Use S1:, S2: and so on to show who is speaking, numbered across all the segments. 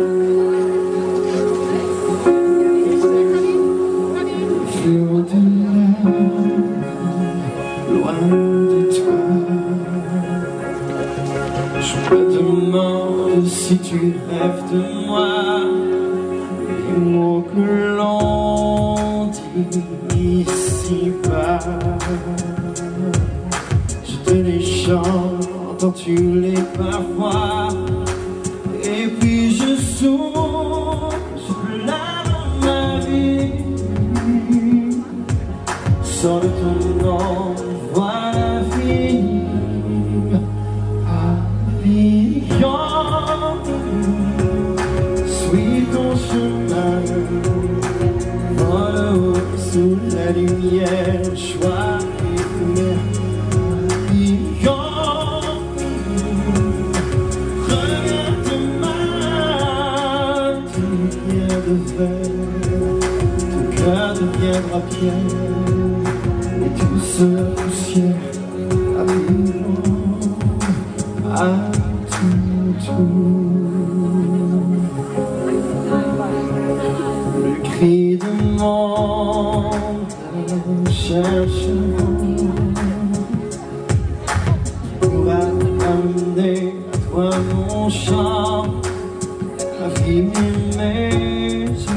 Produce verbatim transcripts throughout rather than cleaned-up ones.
S1: Fleurs de mer, loin de toi. Je me demande si tu rêves de moi. Les mots que l'on dit ici-bas, je te les chante, entends-tu les parfois? Et puis je souffle là dans ma vie. Sors de ton nom, vois la vie. Papillon, suis ton chemin, vole sous la lumière, joie éphémère. Papillon, regarde-moi, tu viens de verre, ton cœur deviendra pierre. Et tu seras poussière, papillon, à tout tour. Le cri de mon âme cherche pour amener à toi mon chant, raviver mes yeux.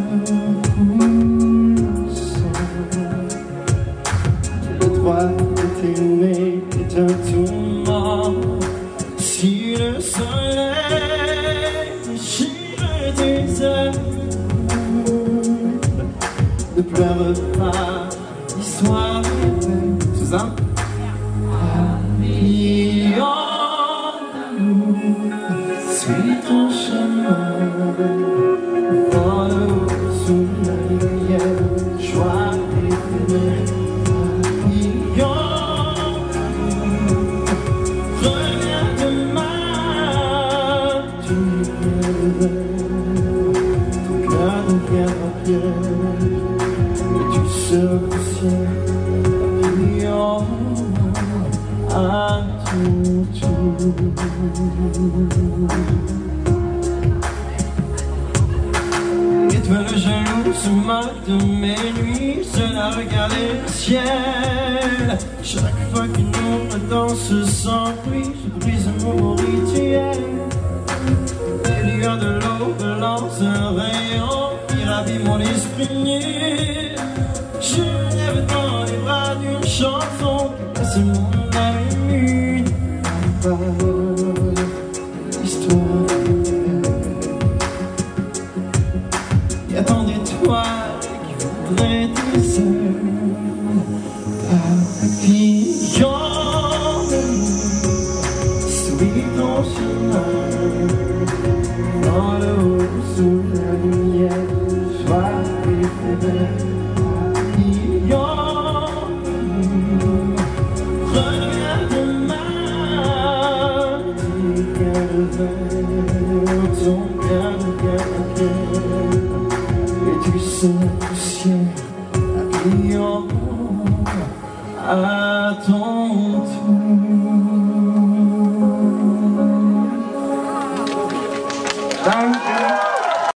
S1: T'aimer est un tourment. Si le soleil déchire tes ailes, ne pleure pas, l'histoire est belle. C'est ça? Papillon d'amour, suis ton chemin, vole sous la lumière, joie éphémère. Ton cœur deviendra pierre, et tu seras poussière, papillon, à tout tour. Étoile jalouse se moque de mes nuits, seule à regarder le ciel. Chaque fois qu'une ombre danse sans bruit, je brise mon rituel. Les lueurs de l'aube lancent un rayon qui ravit mon esprit nu. Je rêve dans les bras d'une chanson qui passe mon âme émue. L'histoire il y a tant d'étoiles qui voudraient tes ailes. Papillon, suis ton chemin, dans le haut, sous la lumière, joie éphémère. Papillon, regarde-moi, tu viens de verre, ton cœur devient un cœur, et tu sais.